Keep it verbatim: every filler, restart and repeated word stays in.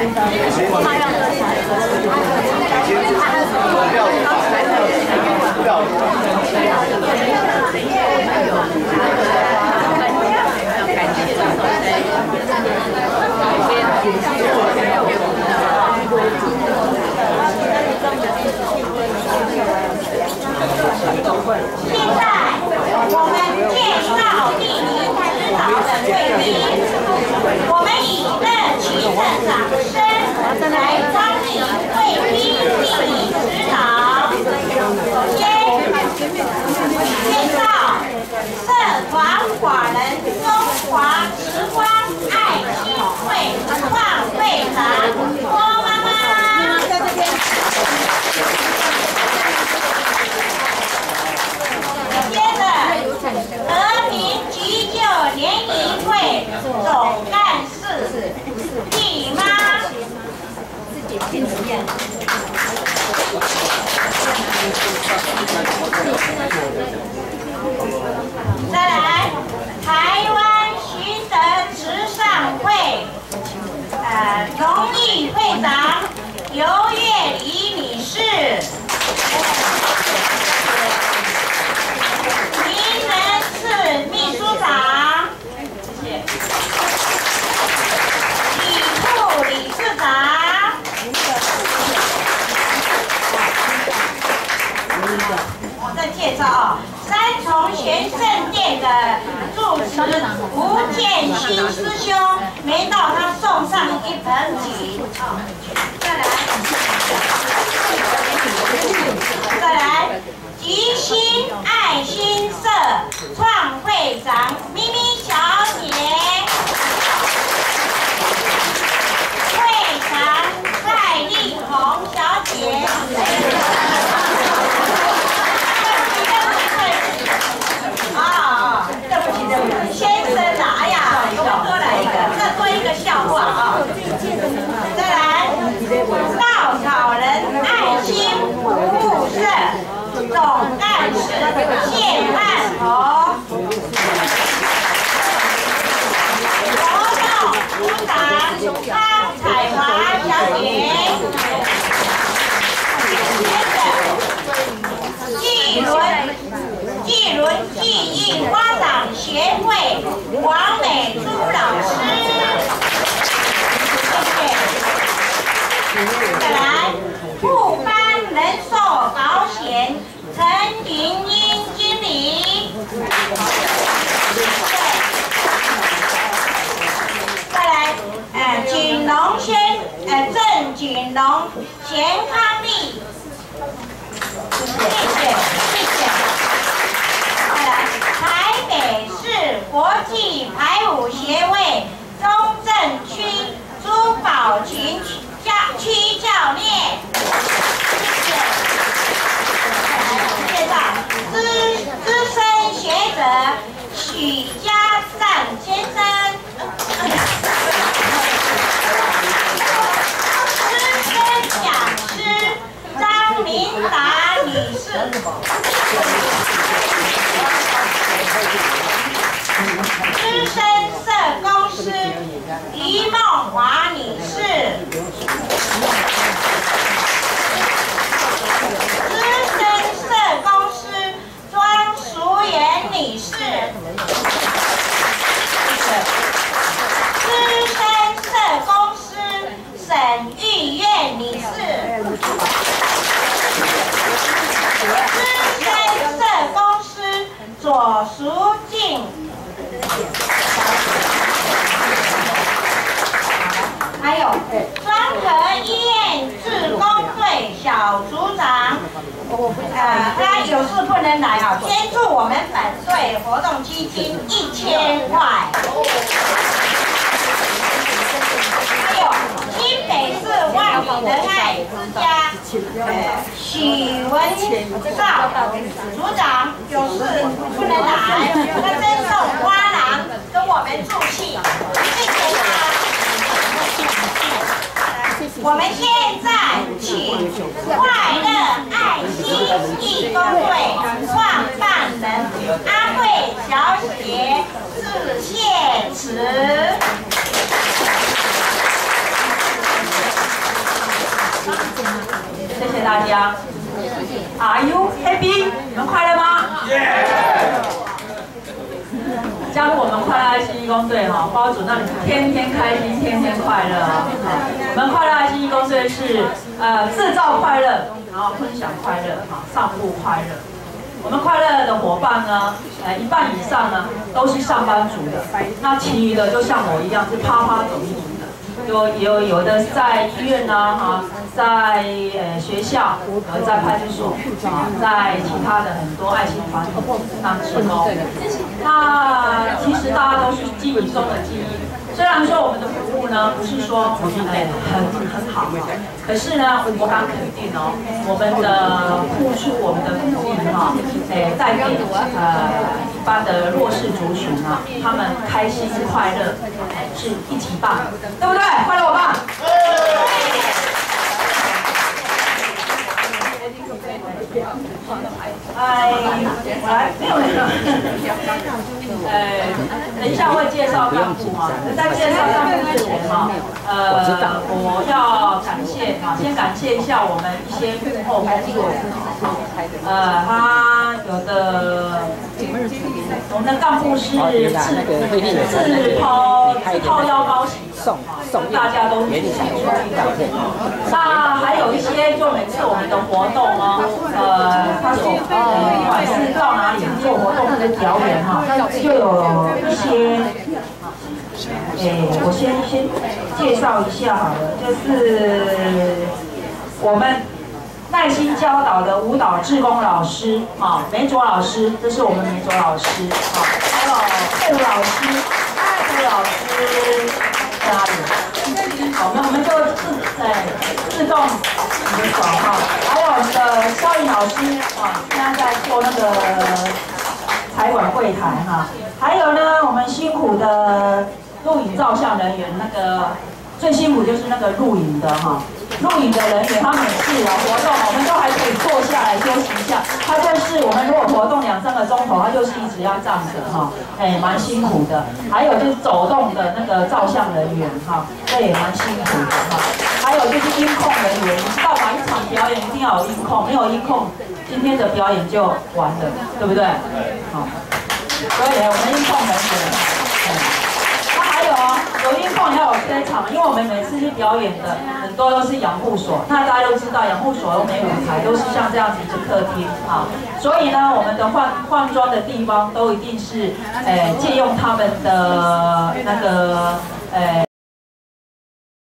我们介绍莅临指导的贵宾，我们以热情的掌声来欢迎贵宾莅临指导。首先介绍社团法人中华时光爱心会创会长郭妈妈。接着，和平急救联谊会总干事丽妈。再来，台湾寻德慈善会呃荣誉会长刘月梨女士。名人事秘书长，谢谢。理部理事长，我再介绍啊，三重玄圣殿的住持吴建新师兄，没到他送上一盆锦。再来，再来。吉星爱心社创会长咪咪小姐，会长蔡丽红小姐。啊，对不起对不起，先生啊，哎呀，我们多来一个，再多一个笑话啊。再来，稻草人爱心服务社。总干事谢曼红，活动组长张彩华小姐，接着，纪伦纪伦记忆发展协会王美珠老师，谢谢。再来，富邦人寿保险。陈云英经理，再来，呃，锦龙轩，呃，郑锦龙、钱康利，谢谢，谢谢。再来，台北市国际排舞协会中正区朱宝群教区教练，谢谢。介绍资资深学者许家善先生，资深讲师张明达女士，资深社工师黎梦华女士。资深社工师庄淑媛女士，资深社工师沈玉燕女士，资深社工师左淑静，还有双和医院志工队小组长。呃，他有事不能来啊，捐助我们本队活动基金一千块。还有新北市万里仁爱之家，呃，许文少组长有事不能来，他赠送花篮跟我们助兴，谢谢他。我们现在请快乐爱心义工会创办人阿慧小姐致谢词。 谢谢大家。Are you happy？ 你们快乐吗？ 加入我们快乐爱心义工队哈，包主让你天天开心，天天快乐啊！我们快乐爱心义工队是呃制造快乐，然后分享快乐，哈，散布快乐。我们快乐的伙伴呢，呃一半以上呢都是上班族的，那其余的就像我一样是趴趴走一族的。 有有有的在医院呐、啊，哈，在呃学校，有在派出所，啊，在其他的很多爱心团体当志工。那其实大家都是记忆中的记忆。虽然说我们的服务呢不是说哎很很好，可是呢我敢肯定哦，我们的付出，我们的努力哈，哎带给呃一般的弱势族群啊，他们开心快乐，是一级棒，对不对？ 快乐伙伴，哎，我来，没有没有，呃，等一下会介绍干部哈，在介绍干部之前哈，呃，我要感谢哈，先感谢一下我们一些幕后工作人员，呃，他有的，我们的干部是自自抛自掏腰包型。 送送大家都给你出力的。那还有一些，就每次我们的活动哦，呃，他所不管是到哪里做活动或者表演哈，就有一些，诶，我先先介绍一下好了，就是我们耐心教导的舞蹈志工老师啊，梅卓老师，这是我们梅卓老师啊，还有傅老师，傅老师。 在哪里？好，那我们就自哎自动你的手哈，还有我们的肖颖老师啊，现在在做那个财管柜台哈，还有呢，我们辛苦的录影照相人员，那个最辛苦就是那个录影的哈。 录影的人员，他每次有活动，我们都还可以坐下来休息一下。他就是我们如果活动两三个钟头，他就是一直要站着哈，哎，蛮辛苦的。还有就是走动的那个照相人员哈，这也蛮辛苦的哈。还有就是音控人员，你知道吧？一场表演一定要有音控，没有音控，今天的表演就完了，对不对？好，所以我们音控人员，嗯。 还有啊，有音控也要有开场，因为我们每次去表演的很多都是养护所，那大家都知道养护所又没舞台，都是像这样子一个客厅啊，所以呢，我们的换换装的地方都一定是，诶、呃，借用他们的那个，诶、呃，